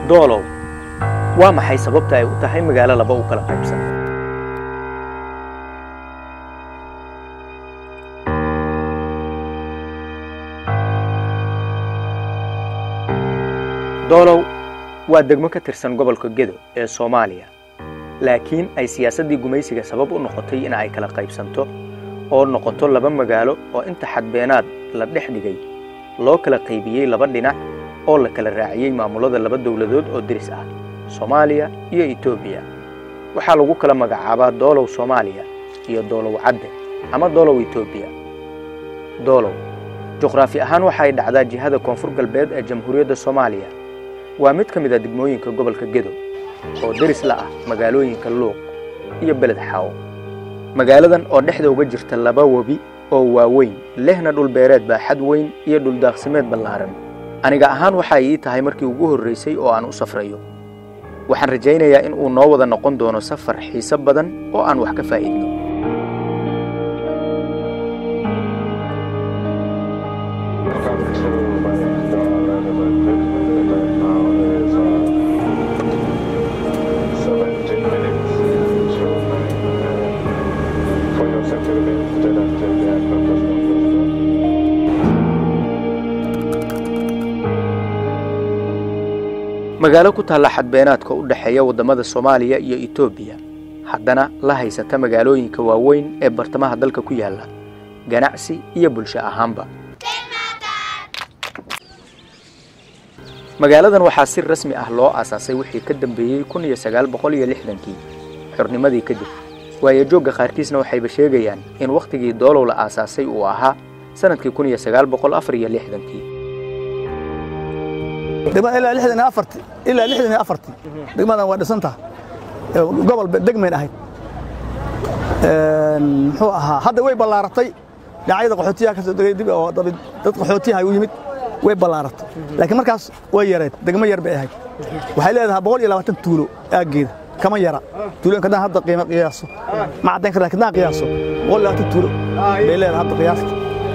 doolow waa maxay sababta ay u tahay magaalo laba u kala qaybsan doolow waa degmo ka tirsan gobolka Gedo ee Soomaaliya laakiin ay siyaasadii gumaysiga sabab u noqotay in ay kala qaybsanto oo noqoto laba magaalo oo inta xadbeenaad la dhex dhigay loo kala qaybiyay laba dhinac oo la kala raaciyay maamulada laba dawladood oo diris ah Soomaaliya iyo Itoobiya waxa lagu kala magacaabaa Doolow Soomaaliya iyo Doolow Cadde ama Doolow Itoobiya Doolow juqraafi ahaan waxa ay dhacdaa jihada koonfur galbeed ee Jamhuuriyadda Soomaaliya waa mid ka mid ah degmooyinka gobolka Gedo oo diris la ah magaalooyinka Luuq iyo Beled Xaawo magaaladan oo dhexda uga jirta laba wabi oo waaweyn lehna dhul beereed baaxad weyn iyo dhul daaqsimeed ballaaran aniga ahaan waxa ay tahay markii ugu horeysay oo aan u safrayo waxaan rajaynayaa in uu noo wada noqon doono safar xiiso badan oo aan wax ka faa'iidno magaalo ku taala xadbeenaadka u dhaxeeya wadamada Soomaaliya iyo Itoobiya haddana la haysata magaalooyinka waaweyn ee bartamaha dalka ku yaala ganacsi iyo bulsho ahaanba magaaladan waxaa si rasmi ah loo aasaasay wixii ka dambeeyay 1960kii xornimadii kadib waayo jooga qaarkiisna waxay sheegayaan in waqtigii Doolow la aasaasay uu ahaa sanadkii 1964kii دما إلى لحدنا أفرتي دما أنا ودسنتها قبل دقمين أهيد هذا وين بلارتي دعاية قحوتيها كذا أو قحوتيها ويمت وين بلارت لكن مركز ويرت دقمين يربع أهيد وحيل هذا بقول إلى وقت تولو أجد كم يرى تولو كذا هذا قيمة قياسه ما عندنا كذا قياسه ولا تولو بيله هذا قياسه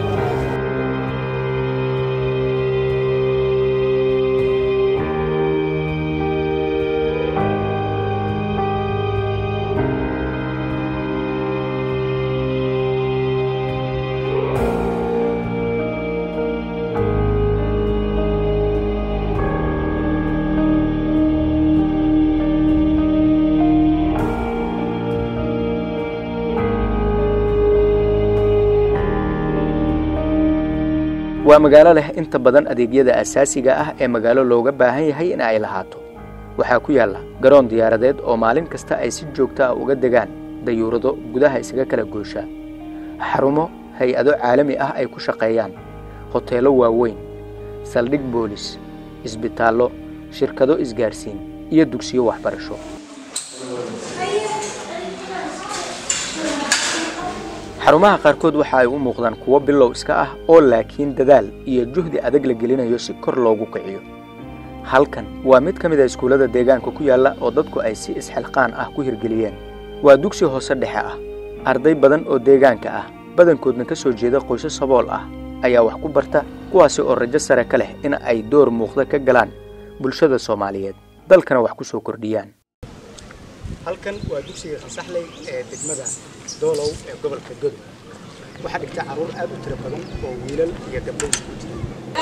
waa magaalo leh inta badan adeegyada asaasiga ah ee magaalo looga baahan yahay in ay lahaato waxa ku yaala garoon diyaaradeed oo maalin kasta ay si joogto ah uga degaan dayuurado gudaha isaga kala goosha xarumo hay'ado caalami ah ay ku shaqeeyaan hoteelo waaweyn saldhig boolis isbitaallo shirkado isgaarsiin iyo dugsiyo waxbarasho xarumaha qaarkood waxa ay u muuqdaan kuwo bilow iska ah oo laakiin dadaal iyo juhdi adag la gelinayo si kor loogu kiciyo halkan waa mid ka mid ah iskuulada deegaanka ku yaala oo dadku ay si isxilqaan ah ku hirgeliyeen waa dugsi hoose dhexe ah arday badan oo deegaanka ah badankoodna ka soo jeeda qoysas sabool ah ayaa wax ku barta kuwaasi oo rajo sare ka leh in ay door muuqda ka galaan bulshada Soomaaliyeed dalkana wax ku soo kordhiyaan halkan waa dugsiga Fasaxley ee degmada Doolow ee gobolka Gedo waxa dhigta caruur aad u tiro badan oo wiilal iyo gabdho isku jira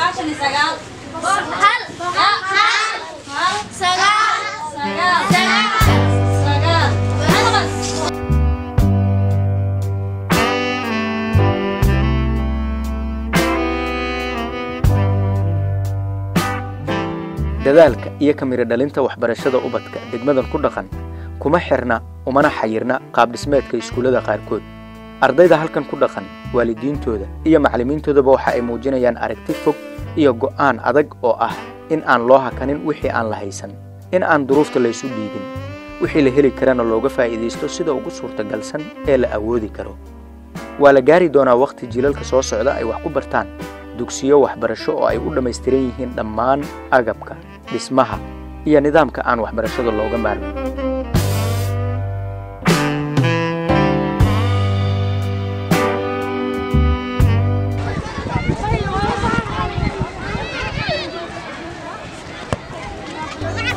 dadaalka iyo kamira dhalinta waxbarashada ubadka degmadan ku dhaqan kuma xirna umana xayirna qaab dhismeedka iskuulada qaarkood ardayda halkan ku dhaqan waalidiintooda iyo macallimiintoodaba waxa ay muujinayaan aragti fog iyo go'aan adag oo ah in aan loo hakanin wixii aan la haysan in aan duruufta la isu dhiibin wixii la heli karana looga faa'iideysto sida ugu suurtagalsan ee la awoodi karo waa la gaari doonaa waqti jiilalka soo socda ay wax ku bartaan dugsiyo waxbarasho oo ay u dhameystiran yihiin dhammaan agabka dhismaha iyo nidaamka aan waxbarashada looga maarmin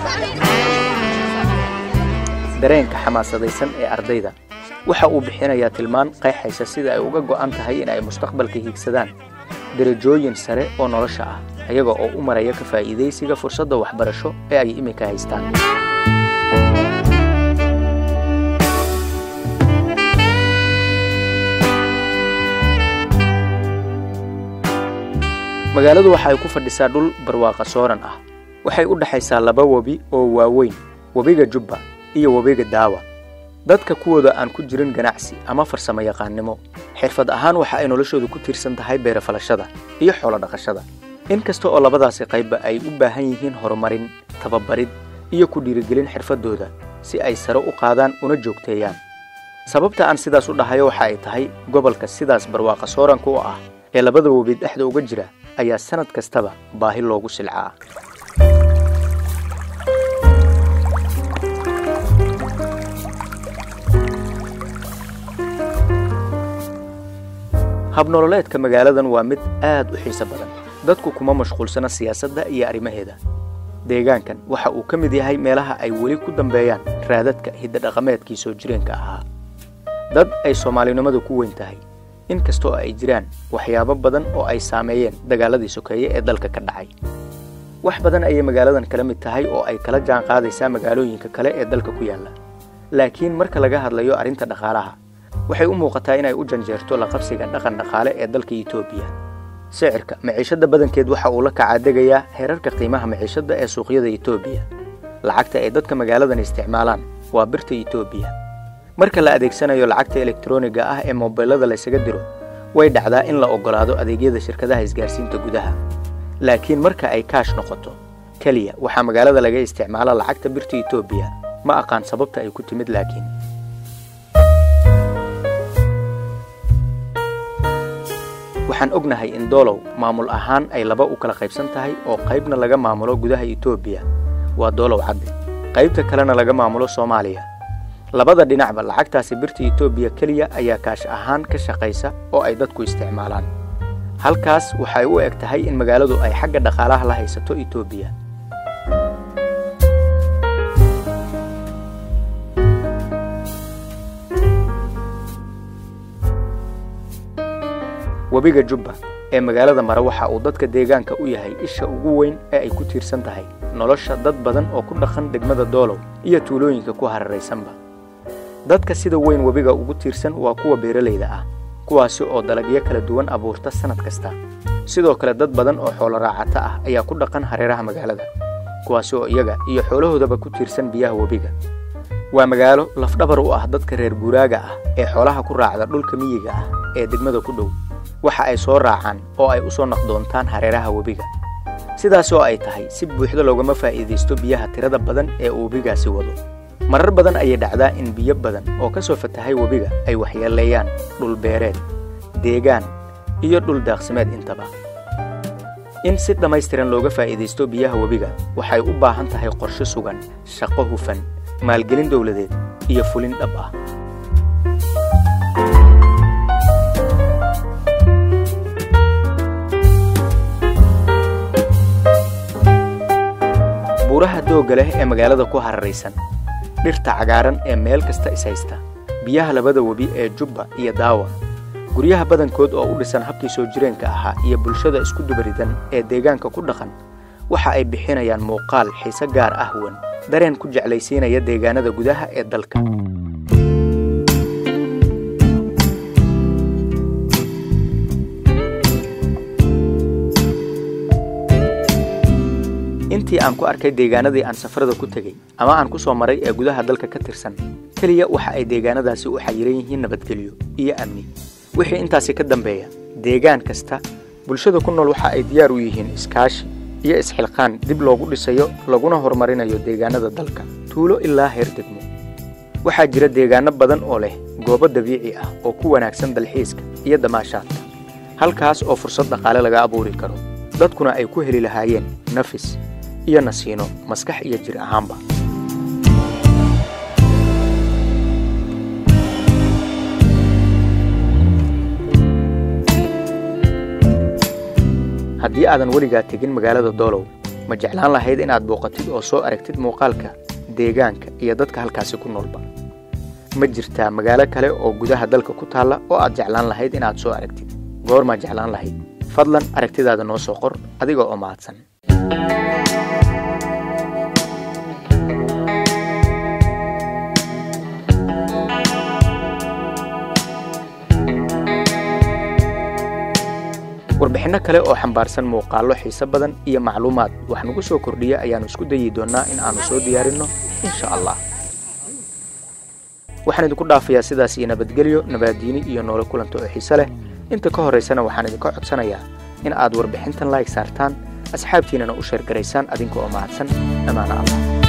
dareenka xamaasadaysan ee ardayda waxa uu bixinayaa tilmaan qeexaysa sida ay uga go'an tahay in ay mustaqbalka hiigsadaan darajooyin sare oo nolosha ah ayaga oo u maraya ka faa'iidaysiga fursadda waxbarasho ee ay imika haystaan. magaaladu waxa ay ku fadhisaa dhul barwaaqo sooran ah. waxay u dhaxaysaa laba webi oo waaweyn, webiga Jubba iyo webiga Daawa. dadka kuwooda aan ku jirin ganacsi ama farsamo yaqaannimo, xirfad ahaan waxa ay noloshoodu ku tiirsan tahay beero falashada iyo xoolo dhaqashada. inkasta oo labadaasi qayba ay u baahan yihiin horumarin, tababarid iyo ku dhiirigelin xirfadooda si ay sare u qaadaan una joogteeyaan. sababta aan sidaas u dhahayo waxa ay tahay gobolka sidaas barwaaqo sooranka u ah ee labada webi dhexda uga jira ayaa sanad kastaba baahi loogu silcaa. habnololeedka magaaladan waa mid aad u xiiso badan. dadku kuma mashquulsana siyaasadda iyo arrimaheeda. deegaankan waxa uu ka mid yahay meelaha ay weli ku dambeeyaan raadadka hidda dhaqameedkii soo jireenka ahaa. dad ay Soomaalinimadu ku weyn tahay, inkastoo ay jiraan waxyaabo badan oo ay saameeyeen dagaaladii sokeeye ee dalka ka dhacay. wax badan ayay magaaladan kala mid tahay oo ay kala jaan qaadaysaa magaalooyinka kale ee dalka ku yaala. laakiin marka laga hadlayo arrinta dhaqaalaha, waxay u muuqataa inay u janjeerto la qabsiga dhaqan dhaqaale ee dalka Itoobiya. sicirka maciishada badankeed waxa uu la kacadegayaa heerarka qiimaha maciishada ee suuqyada Itoobiya. lacagta ay dadka magaaladan isticmaalaan waa birta Itoobiya. marka la adeegsanayo lacagta elektarooniga ah ee mobilada la isaga diro, way dhacdaa in la ogolaado adeegyada shirkadaha isgaarsiinta gudaha. laakiin marka ay kaash noqoto, kaliya waxa magaalada laga isticmaalaa lacagta birta Itoobiya. ma aqaan sababta ay ku timid, laakiin waxaan ognahay in doolow maamul ahaan ay laba u kala qaybsan tahay oo qaybna laga maamulo gudaha Itoobiya, waa doolow cadde, qaybta kalena laga maamulo Soomaaliya. labada dhinacba lacagtaasi birta Itoobiya kaliya ayaa kaash ahaan ka shaqaysa oo ay dadku isticmaalaan. halkaas waxay u eg tahay in magaaladu ay xagga dhaqaalaha la haysato Itoobiya. webiga Jubba ee magaalada mara waxa uu dadka deegaanka u yahay isha ugu weyn ee ay ku tiirsan tahay nolosha dad badan oo ku dhaqan degmada Doolow iyo tuulooyinka ku hareeraysanba. dadka sida weyn webiga ugu tiirsan waa kuwa beeralayda ah, kuwaasi oo dalagyo kala duwan abuurta sanad kasta. sidoo kale dad badan oo xoolo raacata ah ayaa ku dhaqan hareeraha magaalada, kuwaasi oo iyaga iyo xoolahoodaba ku tiirsan biyaha webiga. waa magaalo lafdhabar u ah dadka reer guuraaga ah ee xoolaha ku raacda dhulka miyiga ah ee degmada ku dhow. waxa ay soo raacaan oo ay u soo naqdoontaan hareeraha webiga. sidaas oo ay tahay, si buuxda loogama faa'iideysto biyaha tirada badan ee webigaasi wado. marar badan ayay dhacdaa in biyo badan oo ka soo fatahay webiga ay waxyeeleeyaan dhul beereed, deegaan iyo dhul daaqsimeed intaba. in si dhammaystiran looga faa'iideysto biyaha webiga waxay u baahan tahay qorshe sugan, shaqo hufan, maalgelin dawladeed iyo fulin dhab ah. buuraha dooga leh ee magaalada ku hareeraysan, dhirta cagaaran ee meel kasta is haysta, biyaha labada webi ee Jubba iyo Daawa, guryaha badankood oo u dhisan habkii soo jireenka ahaa iyo bulshada isku dubaridan ee deegaanka ku dhaqan, waxa ay bixinayaan muuqaal xiise gaar ah wan, dareen ku jeclaysiinaya deegaanada gudaha ee dalka. intii aan ku arkay deegaanadii aan safarada ku tagay ama aan ku soo maray ee gudaha dalka ka tirsan, kaliya waxa ay deegaanadaasi u xayiran yihiin nabadgelyo iyo amni. wixii intaasi ka dambeeya, deegaan kasta bulshada ku nool waxa ay diyaar u yihiin iskaashi iyo isxilqaan dib loogu dhisayo laguna horumarinayo deegaanada dalka, tuulo ilaa heer degmo. waxaa jira deegaano badan oo leh goobo dabiici ah oo ku wanaagsan dalxiiska iyo damaashaadka, halkaas oo fursad dhaqaale laga abuuri karo, dadkuna ay ku heli lahaayeen nafis iyo nasiino maskax iyo jir ahaanba. haddii aadan weligaa tegin magaalada Doolow, ma jeclaan lahayd inaad booqatid oo soo aragtid muuqaalka deegaanka iyo dadka halkaasi ku noolba? ma jirtaa magaalo kale oo gudaha dalka ku taalla oo aad jeclaan lahayd inaad soo aragtid? goorma jeclaan lahayd? fadlan aragtidaada noo soo qor adiga oo mahadsan. warbixinno kale oo xambaarsan muuqaallo xiiso badan iyo macluumaad wax nagu soo kordhiya ayaanu isku dayi doonaa in aanu soo diyaarinno insha Allah. waxaan idinku dhaafayaa sidaas iyo nabadgelyo, nabaadiini iyo nolol kulanto oo xiiso leh. inta ka horeysana waxaan idinka codsanayaa in aad warbixintan like saartaan, asxaabtiinana u sheer garaysaan adinka oo mahadsan. amaana Allah.